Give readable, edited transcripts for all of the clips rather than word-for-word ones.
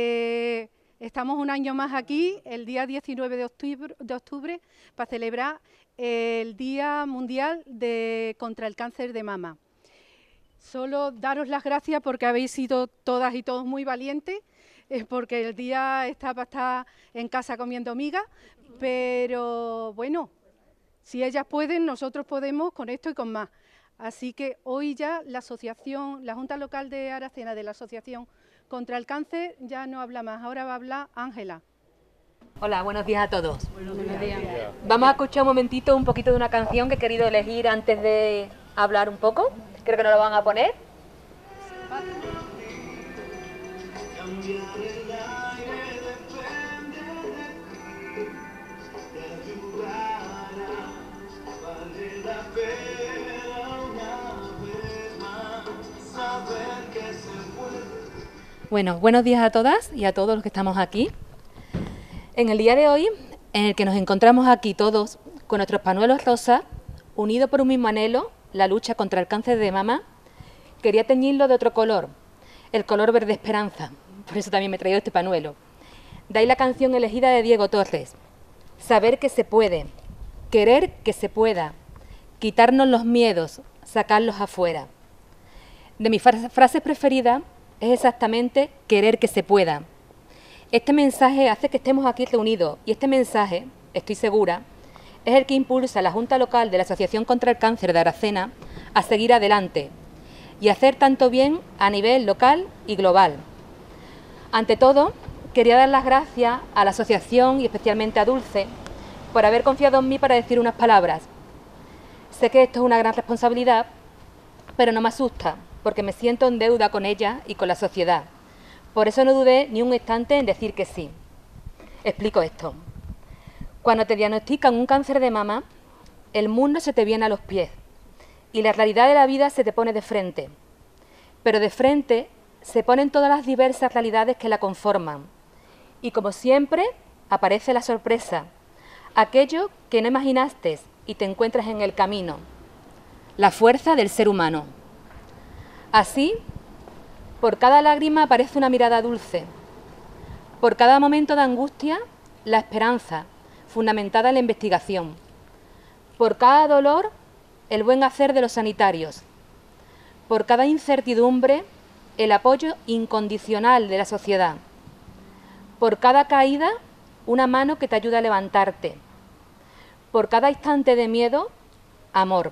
Estamos un año más aquí, el día 19 de octubre, para celebrar el Día Mundial contra el Cáncer de Mama. Solo daros las gracias porque habéis sido todas y todos muy valientes, porque el día está para estar en casa comiendo migas, pero bueno, si ellas pueden, nosotros podemos con esto y con más. Así que hoy ya la asociación, la Junta Local de Aracena de la Asociación contra el Cáncer ya no habla más, ahora va a hablar Ángela. Hola, buenos días a todos. Buenos días. Vamos a escuchar un momentito, un poquito de una canción que he querido elegir antes de hablar un poco. Creo que nos lo van a poner. Bueno, buenos días a todas y a todos los que estamos aquí. En el día de hoy, en el que nos encontramos aquí todos con nuestros pañuelos rosas, unidos por un mismo anhelo, la lucha contra el cáncer de mama, quería teñirlo de otro color, el color verde esperanza. Por eso también me he traído este pañuelo. De ahí la canción elegida de Diego Torres. Saber que se puede, querer que se pueda, quitarnos los miedos, sacarlos afuera. De mis frases preferidas es exactamente querer que se pueda. Este mensaje hace que estemos aquí reunidos y este mensaje, estoy segura, es el que impulsa a la Junta Local de la Asociación contra el Cáncer de Aracena a seguir adelante y hacer tanto bien a nivel local y global. Ante todo, quería dar las gracias a la asociación y especialmente a Dulce por haber confiado en mí para decir unas palabras. Sé que esto es una gran responsabilidad, pero no me asusta, porque me siento en deuda con ella y con la sociedad. Por eso no dudé ni un instante en decir que sí. Explico esto. Cuando te diagnostican un cáncer de mama, el mundo se te viene a los pies y la realidad de la vida se te pone de frente. Pero de frente se ponen todas las diversas realidades que la conforman. Y como siempre, aparece la sorpresa, aquello que no imaginaste y te encuentras en el camino, la fuerza del ser humano. Así, por cada lágrima aparece una mirada dulce, por cada momento de angustia, la esperanza, fundamentada en la investigación, por cada dolor, el buen hacer de los sanitarios, por cada incertidumbre, el apoyo incondicional de la sociedad, por cada caída, una mano que te ayuda a levantarte, por cada instante de miedo, amor.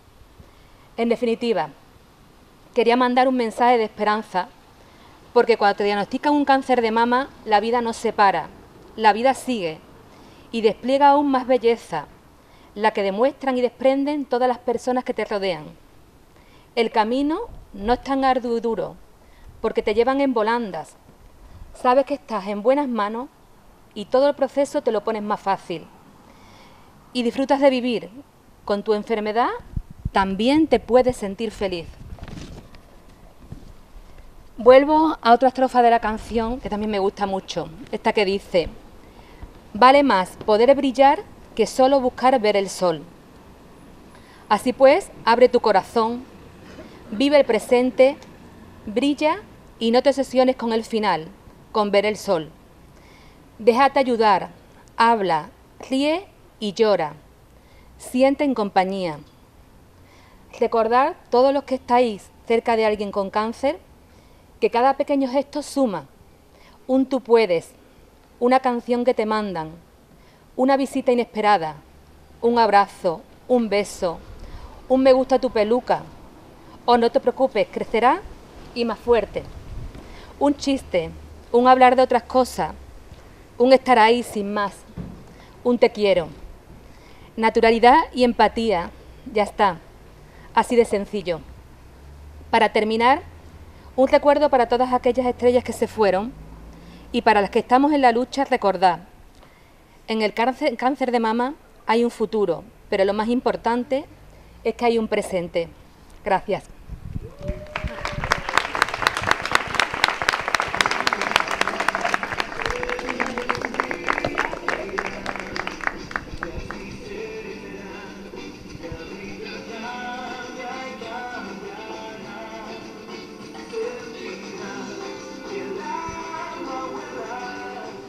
En definitiva, quería mandar un mensaje de esperanza, porque cuando te diagnostican un cáncer de mama, la vida no se para, la vida sigue y despliega aún más belleza, la que demuestran y desprenden todas las personas que te rodean. El camino no es tan arduo y duro, porque te llevan en volandas. Sabes que estás en buenas manos y todo el proceso te lo pones más fácil. Y disfrutas de vivir. Con tu enfermedad también te puedes sentir feliz. Vuelvo a otra estrofa de la canción que también me gusta mucho, esta que dice: vale más poder brillar que solo buscar ver el sol. Así pues, abre tu corazón, vive el presente, brilla y no te obsesiones con el final, con ver el sol. Déjate ayudar, habla, ríe y llora, siente en compañía. Recordad, todos los que estáis cerca de alguien con cáncer, que cada pequeño gesto suma. Un tú puedes, una canción que te mandan, una visita inesperada, un abrazo, un beso, un me gusta tu peluca, o no te preocupes, crecerá y más fuerte. Un chiste, un hablar de otras cosas, un estar ahí sin más, un te quiero. Naturalidad y empatía, ya está, así de sencillo. Para terminar, un recuerdo para todas aquellas estrellas que se fueron y para las que estamos en la lucha, recordad, en el cáncer de mama hay un futuro, pero lo más importante es que hay un presente. Gracias.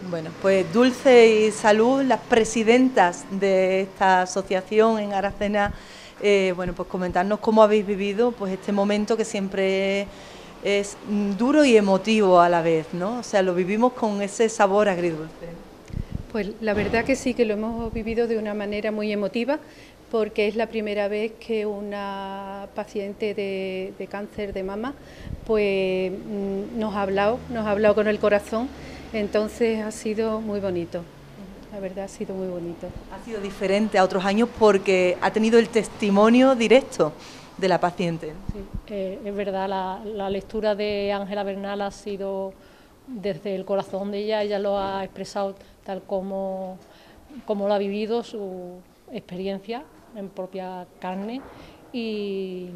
Bueno, pues Dulce y Salud, las presidentas de esta asociación en Aracena, bueno, pues comentarnos cómo habéis vivido pues este momento que siempre es duro y emotivo a la vez, ¿no? O sea, lo vivimos con ese sabor agridulce. Pues la verdad que sí, que lo hemos vivido de una manera muy emotiva, porque es la primera vez que una paciente de cáncer de mama pues nos ha hablado con el corazón, entonces ha sido muy bonito, la verdad ha sido muy bonito. Ha sido diferente a otros años porque ha tenido el testimonio directo de la paciente. Sí, es verdad, la lectura de Ángela Bernal ha sido desde el corazón de ella lo ha expresado tal como lo ha vivido, su experiencia en propia carne y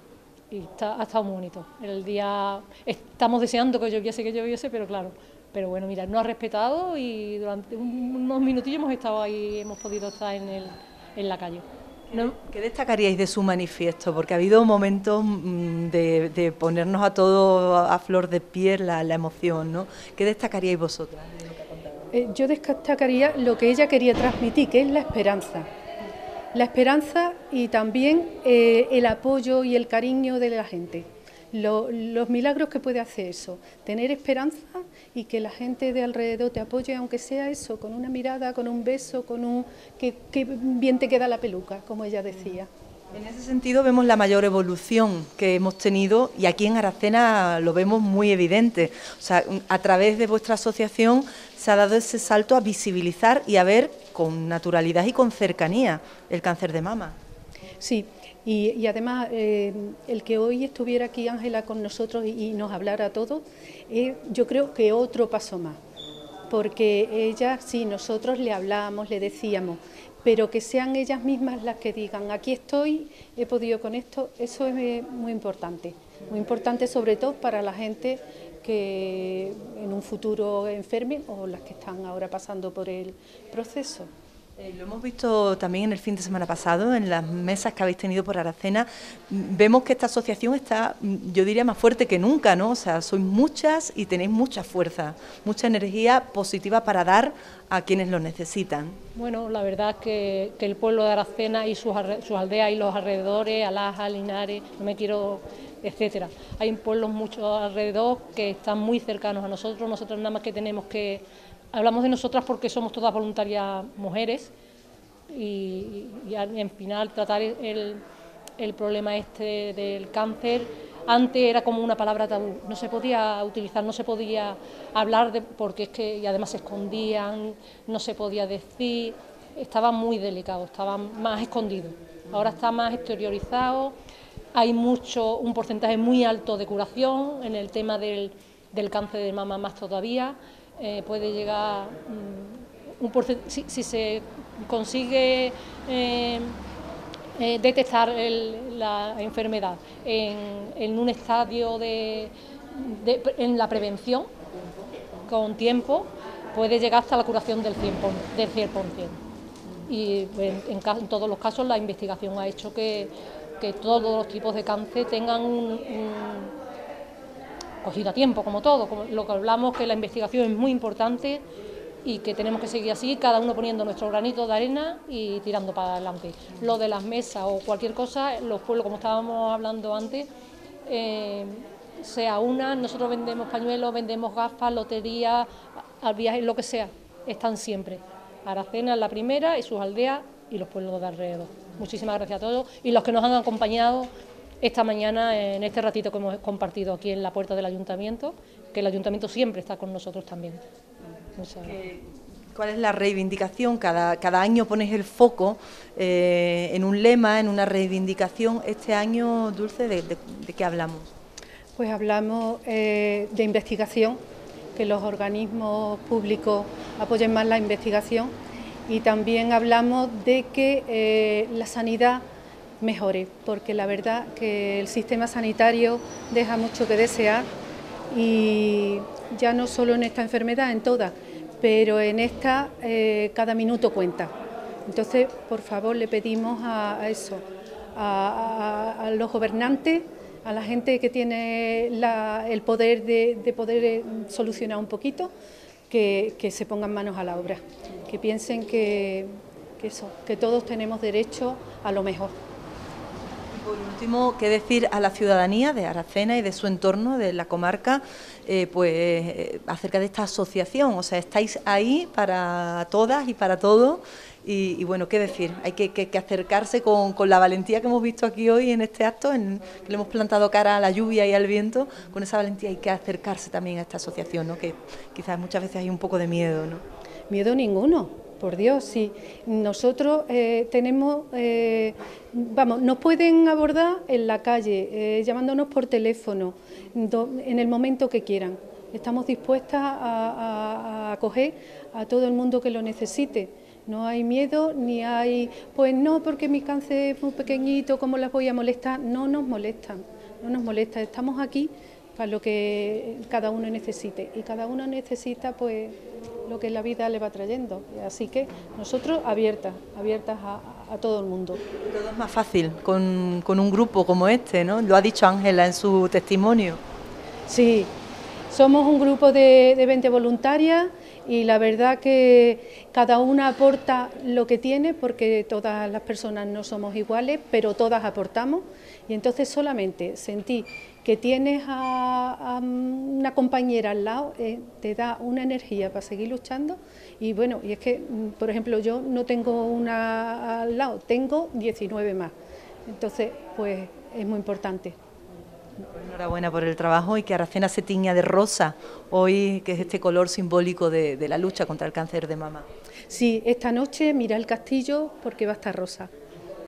ha estado muy bonito. El día estamos deseando que lloviese, pero claro, pero bueno, mira, nos ha respetado y durante unos minutillos hemos estado ahí, hemos podido estar en la calle. ¿No? ¿Qué destacaríais de su manifiesto? Porque ha habido momentos de ponernos a todos a flor de piel la emoción, ¿no? ¿Qué destacaríais vosotras de lo que ha contado? Yo destacaría lo que ella quería transmitir, que es la esperanza. La esperanza y también el apoyo y el cariño de la gente. Los milagros que puede hacer eso, tener esperanza y que la gente de alrededor te apoye, aunque sea eso, con una mirada, con un beso, que bien te queda la peluca, como ella decía. En ese sentido vemos la mayor evolución que hemos tenido y aquí en Aracena lo vemos muy evidente. O sea, a través de vuestra asociación se ha dado ese salto a visibilizar y a ver con naturalidad y con cercanía el cáncer de mama. Sí. Y además, el que hoy estuviera aquí Ángela con nosotros y nos hablara a todos, yo creo que otro paso más, porque ella, sí, nosotros le hablábamos, le decíamos, pero que sean ellas mismas las que digan, aquí estoy, he podido con esto, eso es muy importante sobre todo para la gente que en un futuro enfermen o las que están ahora pasando por el proceso. Lo hemos visto también en el fin de semana pasado, en las mesas que habéis tenido por Aracena. Vemos que esta asociación está, yo diría, más fuerte que nunca, ¿no? O sea, sois muchas y tenéis mucha fuerza, mucha energía positiva para dar a quienes lo necesitan. Bueno, la verdad que el pueblo de Aracena y sus aldeas y los alrededores, Alaja, Linares, no me quiero, etcétera. Hay pueblos muchos alrededor que están muy cercanos a nosotros nada más que tenemos que... Hablamos de nosotras porque somos todas voluntarias mujeres y en final tratar el problema este del cáncer, antes era como una palabra tabú, no se podía utilizar, no se podía hablar porque es que y además se escondían, no se podía decir, estaba muy delicado, estaba más escondido, ahora está más exteriorizado, hay un porcentaje muy alto de curación en el tema del cáncer de mama más todavía. Puede llegar si se consigue detectar la enfermedad en un estadio en la prevención con tiempo, puede llegar hasta la curación del 100%. Y en todos los casos la investigación ha hecho que todos los tipos de cáncer tengan cogido a tiempo, como todo, como lo que hablamos, que la investigación es muy importante y que tenemos que seguir así, cada uno poniendo nuestro granito de arena y tirando para adelante. Lo de las mesas o cualquier cosa, los pueblos, como estábamos hablando antes, sea una, nosotros vendemos pañuelos, vendemos gafas, lotería, al viaje, lo que sea, están siempre. Aracena es la primera y sus aldeas y los pueblos de alrededor. Muchísimas gracias a todos y los que nos han acompañado esta mañana en este ratito que hemos compartido aquí en la puerta del Ayuntamiento, que el Ayuntamiento siempre está con nosotros también. ¿Cuál es la reivindicación? Cada año ponéis el foco en un lema, en una reivindicación. Este año, Dulce, ¿de qué hablamos? Pues hablamos de investigación, que los organismos públicos apoyen más la investigación y también hablamos de que la sanidad mejore, porque la verdad que el sistema sanitario deja mucho que desear y ya no solo en esta enfermedad, en todas, pero en esta cada minuto cuenta. Entonces, por favor, le pedimos a eso, a los gobernantes, a la gente que tiene el poder de poder solucionar un poquito, que se pongan manos a la obra, que piensen que todos tenemos derecho a lo mejor. Por último, ¿qué decir a la ciudadanía de Aracena y de su entorno, de la comarca, acerca de esta asociación? O sea, estáis ahí para todas y para todos. Y bueno, ¿qué decir? Hay que acercarse con la valentía que hemos visto aquí hoy en este acto, que le hemos plantado cara a la lluvia y al viento. Con esa valentía hay que acercarse también a esta asociación, ¿no? Que quizás muchas veces hay un poco de miedo, ¿no? Miedo ninguno, por Dios, sí. Nosotros tenemos, nos pueden abordar en la calle, llamándonos por teléfono, en el momento que quieran. Estamos dispuestas a acoger a todo el mundo que lo necesite. No hay miedo, ni hay, pues no, porque mi cáncer es muy pequeñito, ¿cómo las voy a molestar? No nos molestan, no nos molesta. Estamos aquí para lo que cada uno necesite, y cada uno necesita pues lo que la vida le va trayendo. Así que nosotros abiertas a todo el mundo. Todo es más fácil con un grupo como este, ¿no? Lo ha dicho Ángela en su testimonio. Sí, somos un grupo de 20 voluntarias y la verdad que cada una aporta lo que tiene, porque todas las personas no somos iguales, pero todas aportamos, y entonces solamente sentir que tienes a una compañera al lado te da una energía para seguir luchando. Y bueno, y es que, por ejemplo, yo no tengo una al lado, tengo 19 más, entonces pues es muy importante. Enhorabuena por el trabajo, y que Aracena se tiña de rosa hoy, que es este color simbólico de la lucha contra el cáncer de mama. Sí, esta noche mira el castillo porque va a estar rosa.